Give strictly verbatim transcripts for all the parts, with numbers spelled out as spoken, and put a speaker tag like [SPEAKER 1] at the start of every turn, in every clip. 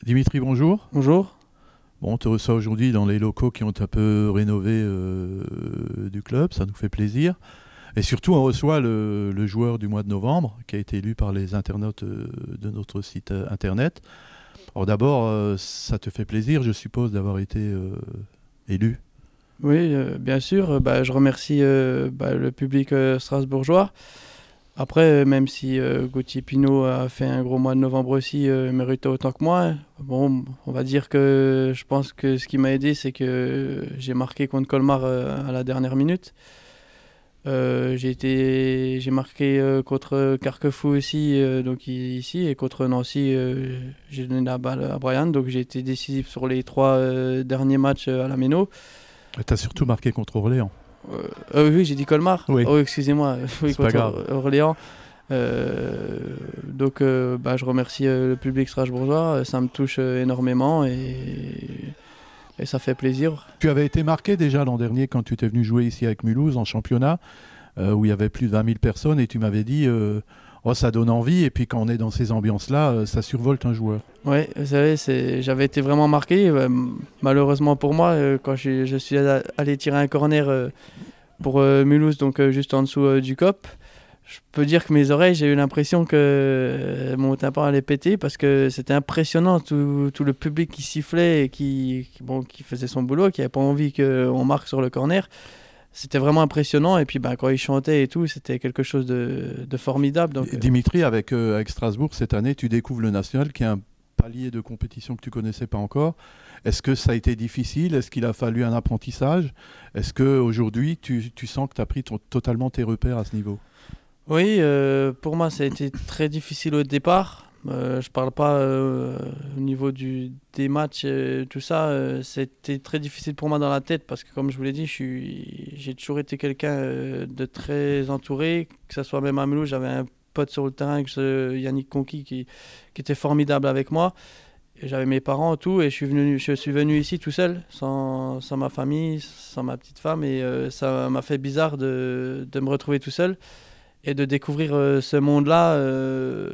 [SPEAKER 1] Dimitri, bonjour.
[SPEAKER 2] Bonjour.
[SPEAKER 1] Bon, on te reçoit aujourd'hui dans les locaux qui ont un peu rénové euh, du club, ça nous fait plaisir. Et surtout, on reçoit le, le joueur du mois de novembre, qui a été élu par les internautes euh, de notre site euh, internet. Alors d'abord, euh, ça te fait plaisir, je suppose, d'avoir été euh, élu.
[SPEAKER 2] Oui, euh, bien sûr. Euh, Bah, je remercie euh, bah, le public euh, strasbourgeois. Après, euh, même si euh, Gauthier Pinot a fait un gros mois de novembre aussi, euh, méritait autant que moi. Bon, on va dire que je pense que ce qui m'a aidé, c'est que j'ai marqué contre Colmar euh, à la dernière minute. Euh, j'ai été, j'ai marqué euh, contre Carquefou aussi, euh, donc i- ici, et contre Nancy, euh, j'ai donné la balle à Brian, donc j'ai été décisif sur les trois euh, derniers matchs euh, à la Méno.
[SPEAKER 1] Tu as surtout marqué contre Orléans.
[SPEAKER 2] Euh, euh, oui, j'ai dit Colmar.
[SPEAKER 1] Oui.
[SPEAKER 2] Oh, excusez-moi. Oui,
[SPEAKER 1] C'est pas
[SPEAKER 2] contre
[SPEAKER 1] grave.
[SPEAKER 2] Orléans. Euh, donc, euh, bah, je remercie euh, le public strasbourgeois. Ça me touche euh, énormément et, et ça fait plaisir.
[SPEAKER 1] Tu avais été marqué déjà l'an dernier quand tu étais venu jouer ici avec Mulhouse en championnat, euh, où il y avait plus de vingt mille personnes, et tu m'avais dit euh, oh, ça donne envie, et puis quand on est dans ces ambiances-là, euh, ça survolte un joueur.
[SPEAKER 2] Oui, vous savez, c'est... j'avais été vraiment marqué. Euh, malheureusement pour moi, euh, quand je, je suis allé tirer un corner euh, pour euh, Mulhouse, donc euh, juste en dessous euh, du C O P, je peux dire que mes oreilles, j'ai eu l'impression que euh, mon tympan allait péter parce que c'était impressionnant, tout, tout le public qui sifflait et qui, qui, bon, qui faisait son boulot, qui n'avait pas envie qu'on marque sur le corner. C'était vraiment impressionnant et puis ben, quand ils chantaient et tout, c'était quelque chose de, de formidable. Donc, euh,
[SPEAKER 1] Dimitri, avec, euh, avec Strasbourg, cette année, tu découvres le national, qui est un palier de compétition que tu connaissais pas encore. Est-ce que ça a été difficile? Est-ce qu'il a fallu un apprentissage? Est-ce qu'aujourd'hui, tu, tu sens que tu as pris ton- totalement tes repères à ce niveau?
[SPEAKER 2] Oui, euh, pour moi, ça a été très difficile au départ. Euh, je parle pas euh, au niveau du, des matchs, euh, tout ça. Euh, c'était très difficile pour moi dans la tête parce que, comme je vous l'ai dit, je suis, j'ai toujours été quelqu'un euh, de très entouré. Que ce soit même à Mulhouse, j'avais un pote sur le terrain, que je- Yannick Conqui, qui, qui était formidable avec moi. Et j'avais mes parents, tout, et je suis venu, je suis venu ici tout seul, sans, sans ma famille, sans ma petite femme, et euh, ça m'a fait bizarre de, de me retrouver tout seul. Et de découvrir euh, ce monde-là, euh,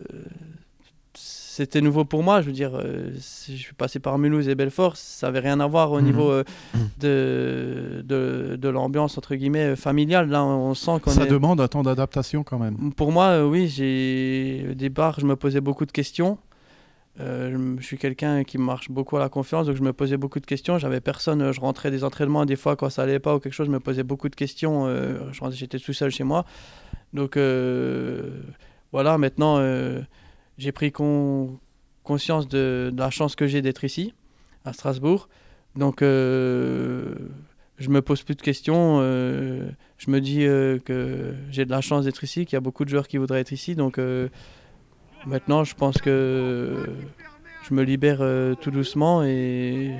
[SPEAKER 2] c'était nouveau pour moi. Je veux dire, euh, si je suis passé par Mulhouse et Belfort, ça n'avait rien à voir au
[SPEAKER 1] Mhm.
[SPEAKER 2] niveau euh, de, de, de l'ambiance, entre guillemets, familiale. Là, on sent qu'on
[SPEAKER 1] Ça
[SPEAKER 2] est...
[SPEAKER 1] demande un temps d'adaptation quand même.
[SPEAKER 2] Pour moi, euh, oui, j'ai... au départ, je me posais beaucoup de questions. Euh, je m- je suis quelqu'un qui marche beaucoup à la confiance, donc je me posais beaucoup de questions. J'avais personne, euh, je rentrais des entraînements, des fois quand ça allait pas ou quelque chose, je me posais beaucoup de questions. Euh, je rentrais- j'étais tout seul chez moi. Donc euh, voilà, maintenant euh, j'ai pris con- conscience de, de la chance que j'ai d'être ici, à Strasbourg. Donc euh, je me pose plus de questions. Euh, je me dis euh, que j'ai de la chance d'être ici, qu'il y a beaucoup de joueurs qui voudraient être ici. Donc euh, maintenant, je pense que je me libère euh, tout doucement et,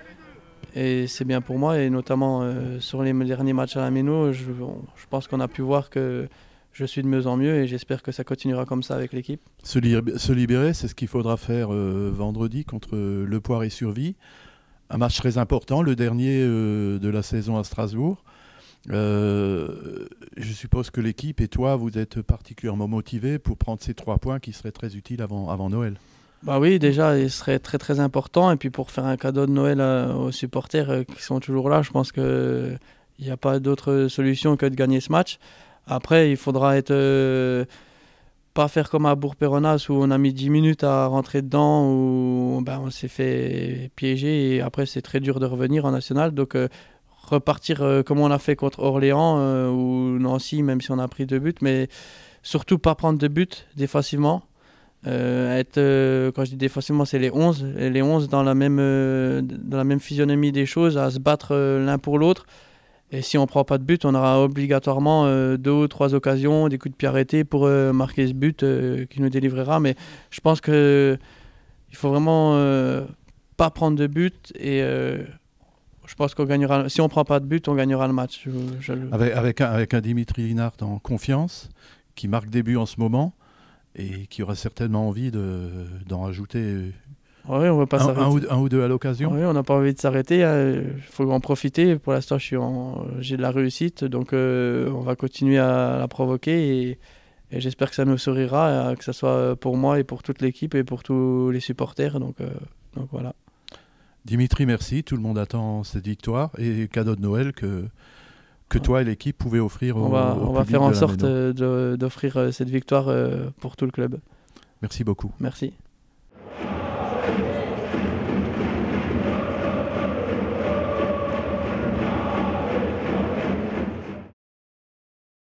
[SPEAKER 2] et c'est bien pour moi. Et notamment euh, sur les derniers matchs à la Méno, je, on- je pense qu'on a pu voir que je suis de mieux en mieux et j'espère que ça continuera comme ça avec l'équipe.
[SPEAKER 1] Se, li- se libérer, c'est ce qu'il faudra faire euh, vendredi contre euh, Le Poire et Survie. Un match très important, le dernier euh, de la saison à Strasbourg. Euh, je suppose que l'équipe et toi, vous êtes particulièrement motivés pour prendre ces trois points qui seraient très utiles avant, avant Noël.
[SPEAKER 2] Bah oui, déjà, il serait très très important. Et puis pour faire un cadeau de Noël euh, aux supporters euh, qui sont toujours là, je pense qu'il n'y a pas d'autre solution que de gagner ce match. Après, il faudra être euh, pas faire comme à Bourg-Péronas où on a mis dix minutes à rentrer dedans, où ben, on s'est fait piéger et après c'est très dur de revenir en national. Donc euh, repartir euh, comme on a fait contre Orléans euh, ou Nancy, même si on a pris deux buts, mais surtout pas prendre de buts défensivement. Euh, être, euh, quand je dis défensivement, c'est les onze, et les onze dans la même, euh, dans la même physionomie des choses, à se battre euh, l'un pour l'autre. Et si on ne prend pas de but, on aura obligatoirement euh, deux ou trois occasions, des coups de pied arrêtés pour euh, marquer ce but euh, qui nous délivrera. Mais je pense qu'il faut vraiment euh, pas prendre de but et euh, je pense qu'on gagnera. Si on ne prend pas de but, on gagnera le match. Je, je le-
[SPEAKER 1] Avec, avec, un, avec un Dimitri Linhart en confiance, qui marque des buts en ce moment et qui aura certainement envie de, d'en rajouter
[SPEAKER 2] Oui, on va pas
[SPEAKER 1] un,
[SPEAKER 2] s'arrêter.
[SPEAKER 1] un ou, un ou deux à l'occasion.
[SPEAKER 2] Oui, on n'a pas envie de s'arrêter. Il faut en profiter. Pour l'instant, je suis en- j'ai de la réussite. Donc, euh, on va continuer à la provoquer et, et j'espère que ça nous sourira, euh, que ce soit pour moi et pour toute l'équipe et pour tous les supporters. Donc, euh, donc voilà.
[SPEAKER 1] Dimitri, merci. Tout le monde attend cette victoire et cadeau de Noël que, que toi et l'équipe pouvez offrir au,
[SPEAKER 2] on va,
[SPEAKER 1] au
[SPEAKER 2] on va
[SPEAKER 1] public
[SPEAKER 2] faire en
[SPEAKER 1] de la
[SPEAKER 2] sorte
[SPEAKER 1] Méno.
[SPEAKER 2] euh, de- d'offrir euh, cette victoire euh, pour tout le club.
[SPEAKER 1] Merci beaucoup.
[SPEAKER 2] Merci.